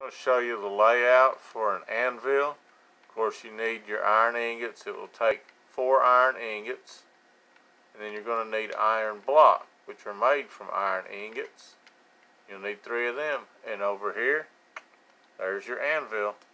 going to show you the layout for an anvil. Of course, you need your iron ingots. It will take 4 iron ingots. And then you're going to need iron block, which are made from iron ingots. You'll need 3 of them. And over here, there's your anvil.